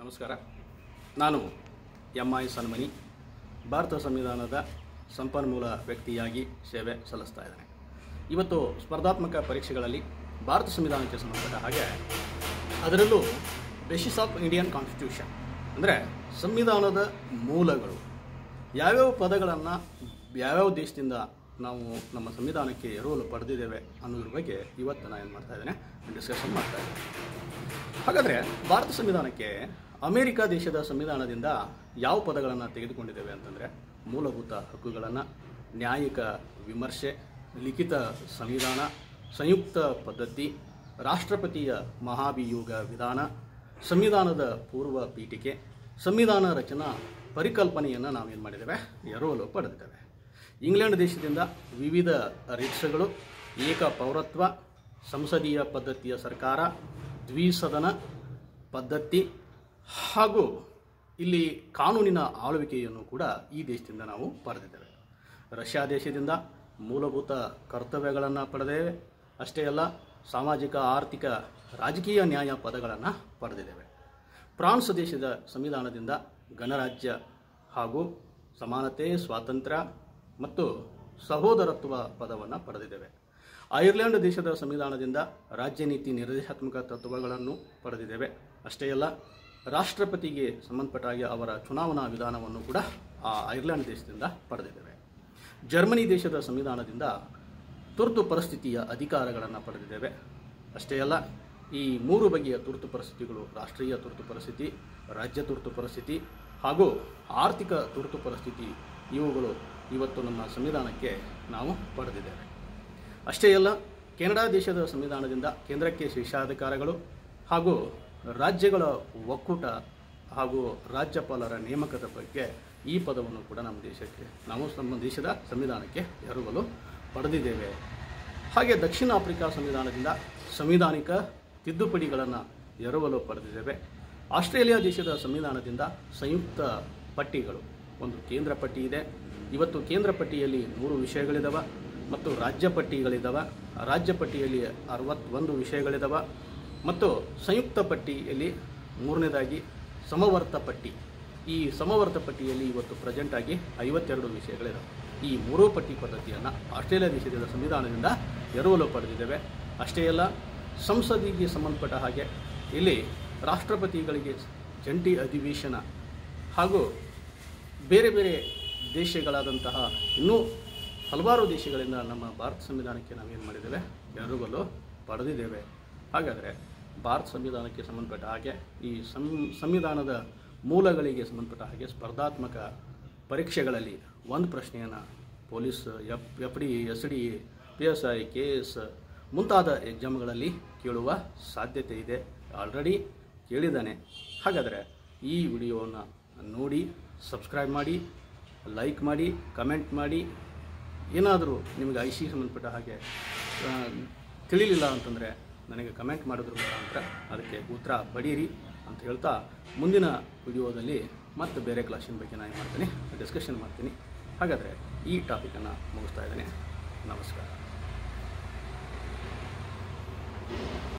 ನಮಸ್ಕಾರ. ನಾನು ಎಂ.ಐ. ಸನ್ಮನಿ ಭಾರತ ಸಂವಿಧಾನದ ಸಂಪನ್ಮೂಲ ವ್ಯಕ್ತಿಯಾಗಿ ಸೇವೆ ಸಲ್ಲಿಸ್ತಾ ಇದ್ದೇನೆ. ಇವತ್ತು ಸ್ಪರ್ಧಾತ್ಮಕ ಪರೀಕ್ಷೆಗಳಲ್ಲಿ ಭಾರತ ಸಂವಿಧಾನಕ್ಕೆ ಸಂಬಂಧಪಟ್ಟ ಹಾಗೆ ಅದರಲ್ಲೂ ಬೇಸಿಸ್ ಆಫ್ ಇಂಡಿಯನ್ ಕಾನ್ಸ್ಟಿಟ್ಯೂಷನ್ ಅಂದರೆ ಸಂವಿಧಾನದ ಮೂಲಗಳು ಯಾವ್ಯಾವ ಪದಗಳನ್ನು ಯಾವ್ಯಾವ ದೇಶದಿಂದ ನಾವು ನಮ್ಮ ಸಂವಿಧಾನಕ್ಕೆ ಎರವಲು ಪಡೆದಿದ್ದೇವೆ ಅನ್ನೋದ್ರ ಬಗ್ಗೆ ಇವತ್ತು ನಾನು ಏನು ಮಾಡ್ತಾ ಇದ್ದೇನೆ ಡಿಸ್ಕಷನ್ ಮಾಡ್ತಾ ಇದ್ದೇನೆ. ಹಾಗಾದರೆ ಭಾರತ ಸಂವಿಧಾನಕ್ಕೆ ಅಮೆರಿಕ ದೇಶದ ಸಂವಿಧಾನದಿಂದ ಯಾವ ಪದಗಳನ್ನು ತೆಗೆದುಕೊಂಡಿದ್ದೇವೆ ಅಂತಂದರೆ ಮೂಲಭೂತ ಹಕ್ಕುಗಳನ್ನು, ನ್ಯಾಯಿಕ ವಿಮರ್ಶೆ, ಲಿಖಿತ ಸಂವಿಧಾನ, ಸಂಯುಕ್ತ ಪದ್ಧತಿ, ರಾಷ್ಟ್ರಪತಿಯ ಮಹಾಭಿಯೋಗ ವಿಧಾನ, ಸಂವಿಧಾನದ ಪೂರ್ವ ಪೀಠಿಕೆ, ಸಂವಿಧಾನ ರಚನಾ ಪರಿಕಲ್ಪನೆಯನ್ನು ನಾವೇನು ಮಾಡಿದ್ದೇವೆ ಎರವಲು ಪಡೆದಿದ್ದೇವೆ. ಇಂಗ್ಲೆಂಡ್ ದೇಶದಿಂದ ವಿವಿಧ ರಿಟ್ಸ್ಗಳು, ಏಕ ಪೌರತ್ವ, ಸಂಸದೀಯ ಪದ್ಧತಿಯ ಸರ್ಕಾರ, ದ್ವಿಸದನ ಪದ್ಧತಿ ಹಾಗೂ ಇಲ್ಲಿ ಕಾನೂನಿನ ಆಳ್ವಿಕೆಯನ್ನು ಕೂಡ ಈ ದೇಶದಿಂದ ನಾವು ಪಡೆದಿದ್ದೇವೆ. ರಷ್ಯಾ ದೇಶದಿಂದ ಮೂಲಭೂತ ಕರ್ತವ್ಯಗಳನ್ನು ಪಡೆದೇವೆ. ಅಷ್ಟೇ ಅಲ್ಲ, ಸಾಮಾಜಿಕ, ಆರ್ಥಿಕ, ರಾಜಕೀಯ ನ್ಯಾಯ ಪದಗಳನ್ನು ಪಡೆದಿದ್ದೇವೆ. ಫ್ರಾನ್ಸ್ ದೇಶದ ಸಂವಿಧಾನದಿಂದ ಗಣರಾಜ್ಯ ಹಾಗೂ ಸಮಾನತೆ, ಸ್ವಾತಂತ್ರ್ಯ ಮತ್ತು ಸಹೋದರತ್ವ ಪದವನ್ನು ಪಡೆದಿದ್ದೇವೆ. ಐರ್ಲೆಂಡ್ ದೇಶದ ಸಂವಿಧಾನದಿಂದ ರಾಜ್ಯ ನೀತಿ ನಿರ್ದೇಶಾತ್ಮಕ ತತ್ವಗಳನ್ನು ಪಡೆದಿದ್ದೇವೆ. ಅಷ್ಟೇ ಅಲ್ಲ, ರಾಷ್ಟ್ರಪತಿಗೆ ಸಂಬಂಧಪಟ್ಟ ಹಾಗೆ ಅವರ ಚುನಾವಣಾ ವಿಧಾನವನ್ನು ಕೂಡ ಐರ್ಲೆಂಡ್ ದೇಶದಿಂದ ಪಡೆದಿದ್ದೇವೆ. ಜರ್ಮನಿ ದೇಶದ ಸಂವಿಧಾನದಿಂದ ತುರ್ತು ಪರಿಸ್ಥಿತಿಯ ಅಧಿಕಾರಗಳನ್ನು ಪಡೆದಿದ್ದೇವೆ. ಅಷ್ಟೇ ಅಲ್ಲ, ಈ ಮೂರು ಬಗೆಯ ತುರ್ತು ಪರಿಸ್ಥಿತಿಗಳು, ರಾಷ್ಟ್ರೀಯ ತುರ್ತು ಪರಿಸ್ಥಿತಿ, ರಾಜ್ಯ ತುರ್ತು ಪರಿಸ್ಥಿತಿ ಹಾಗೂ ಆರ್ಥಿಕ ತುರ್ತು ಪರಿಸ್ಥಿತಿ, ಇವುಗಳು ಇವತ್ತು ನಮ್ಮ ಸಂವಿಧಾನಕ್ಕೆ ನಾವು ಪಡೆದಿದ್ದೇವೆ. ಅಷ್ಟೇ ಅಲ್ಲ, ಕೆನಡಾ ದೇಶದ ಸಂವಿಧಾನದಿಂದ ಕೇಂದ್ರಕ್ಕೆ ಶೀರ್ಷಾಧಿಕಾರಗಳು ಹಾಗೂ ರಾಜ್ಯಗಳ ಒಕ್ಕೂಟ ಹಾಗೂ ರಾಜ್ಯಪಾಲರ ನೇಮಕದ ಬಗ್ಗೆ ಈ ಪದವನ್ನು ಕೂಡ ನಮ್ಮ ದೇಶದ ಸಂವಿಧಾನಕ್ಕೆ ಎರವಲು ಪಡೆದಿದ್ದೇವೆ. ಹಾಗೆ ದಕ್ಷಿಣ ಆಫ್ರಿಕಾ ಸಂವಿಧಾನದಿಂದ ಸಂವಿಧಾನಿಕ ತಿದ್ದುಪಡಿಗಳನ್ನು ಎರವಲು ಪಡೆದಿದ್ದೇವೆ. ಆಸ್ಟ್ರೇಲಿಯಾ ದೇಶದ ಸಂವಿಧಾನದಿಂದ ಸಂಯುಕ್ತ ಪಟ್ಟಿಗಳು, ಒಂದು ಕೇಂದ್ರ ಪಟ್ಟಿ ಇದೆ. ಇವತ್ತು ಕೇಂದ್ರ ಪಟ್ಟಿಯಲ್ಲಿ 100 ವಿಷಯಗಳಿದ್ದಾವೆ ಮತ್ತು ರಾಜ್ಯ ಪಟ್ಟಿಗಳಿದ್ದಾವೆ. ರಾಜ್ಯ ಪಟ್ಟಿಯಲ್ಲಿ 61 ವಿಷಯಗಳಿದ್ದಾವೆ ಮತ್ತು ಸಂಯುಕ್ತ ಪಟ್ಟಿಯಲ್ಲಿ 3ನೇದಾಗಿ ಸಮವರ್ತ ಪಟ್ಟಿ. ಈ ಸಮವರ್ತ ಪಟ್ಟಿಯಲ್ಲಿ ಇವತ್ತು ಪ್ರೆಸೆಂಟಾಗಿ 52 ವಿಷಯಗಳಿದ್ದಾವೆ. ಈ 3 ಪಟ್ಟಿ ಪದ್ಧತಿಯನ್ನು ಆಸ್ಟ್ರೇಲಿಯಾ ದೇಶದ ಸಂವಿಧಾನದಿಂದ ಎರವಲು ಪಡೆದಿದ್ದೇವೆ. ಅಷ್ಟೇ ಅಲ್ಲ, ಸಂಸದಿಗೆ ಸಂಬಂಧಪಟ್ಟ ಹಾಗೆ ಇಲ್ಲಿ ರಾಷ್ಟ್ರಪತಿಗಳಿಗೆ ಜಂಟಿ ಅಧಿವೇಶನ ಹಾಗೂ ಬೇರೆ ಬೇರೆ ದೇಶಗಳಾದಂತಹ ಇನ್ನೂ ಹಲವಾರು ದೇಶಗಳಿಂದ ನಮ್ಮ ಭಾರತ ಸಂವಿಧಾನಕ್ಕೆ ನಾವೇನು ಮಾಡಿದ್ದೇವೆ ಎರವಲು ಪಡೆದಿದ್ದೇವೆ. ಹಾಗಾದರೆ ಭಾರತ ಸಂವಿಧಾನಕ್ಕೆ ಸಂಬಂಧಪಟ್ಟ ಹಾಗೆ ಈ ಸಂವಿಧಾನದ ಮೂಲಗಳಿಗೆ ಸಂಬಂಧಪಟ್ಟ ಹಾಗೆ ಸ್ಪರ್ಧಾತ್ಮಕ ಪರೀಕ್ಷೆಗಳಲ್ಲಿ ಒಂದು ಪ್ರಶ್ನೆಯನ್ನು police, FD, SD, PSI, KS ಮುಂತಾದ ಎಕ್ಸಾಮ್ಗಳಲ್ಲಿ ಕೇಳುವ ಸಾಧ್ಯತೆ ಇದೆ. ಆಲ್ರೆಡಿ ಕೇಳಿದ್ದಾನೆ. ಹಾಗಾದರೆ ಈ ವಿಡಿಯೋವನ್ನು ನೋಡಿ ಸಬ್ಸ್ಕ್ರೈಬ್ ಮಾಡಿ, ಲೈಕ್ ಮಾಡಿ, ಕಮೆಂಟ್ ಮಾಡಿ. ಏನಾದರೂ ನಿಮಗೆ IC ಸಂಬಂಧಪಟ್ಟ ಹಾಗೆ ತಿಳಿಲಿಲ್ಲ ಅಂತಂದರೆ ನನಗೆ ಕಮೆಂಟ್ ಮಾಡೋದ್ರ ಮುಖಾಂತರ ಅದಕ್ಕೆ ಉತ್ತರ ಪಡೀರಿ ಅಂತ ಹೇಳ್ತಾ, ಮುಂದಿನ ವಿಡಿಯೋದಲ್ಲಿ ಮತ್ತೆ ಬೇರೆ ಕ್ಲಾಸಿನ ಬಗ್ಗೆ ನಾನು ಮಾಡ್ತೀನಿ, ಡಿಸ್ಕಷನ್ ಮಾಡ್ತೀನಿ. ಹಾಗಾದರೆ ಈ ಟಾಪಿಕನ್ನು ಮುಗಿಸ್ತಾ ಇದ್ದೇನೆ. ನಮಸ್ಕಾರ.